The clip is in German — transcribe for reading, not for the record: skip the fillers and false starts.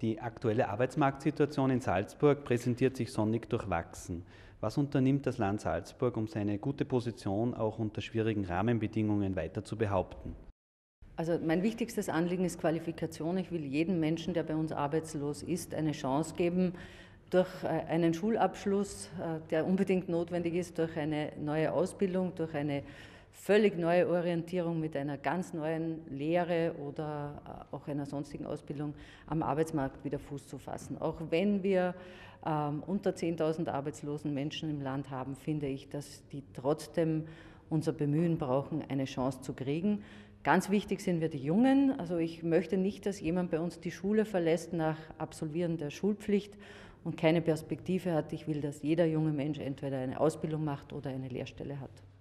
Die aktuelle Arbeitsmarktsituation in Salzburg präsentiert sich sonnig durchwachsen. Was unternimmt das Land Salzburg, um seine gute Position auch unter schwierigen Rahmenbedingungen weiter zu behaupten? Also mein wichtigstes Anliegen ist Qualifikation. Ich will jedem Menschen, der bei uns arbeitslos ist, eine Chance geben, durch einen Schulabschluss, der unbedingt notwendig ist, durch eine neue Ausbildung, durch eine völlig neue Orientierung mit einer ganz neuen Lehre oder auch einer sonstigen Ausbildung am Arbeitsmarkt wieder Fuß zu fassen. Auch wenn wir unter 10.000 arbeitslosen Menschen im Land haben, finde ich, dass die trotzdem unser Bemühen brauchen, eine Chance zu kriegen. Ganz wichtig sind wir die Jungen. Also ich möchte nicht, dass jemand bei uns die Schule verlässt nach Absolvieren der Schulpflicht und keine Perspektive hat. Ich will, dass jeder junge Mensch entweder eine Ausbildung macht oder eine Lehrstelle hat.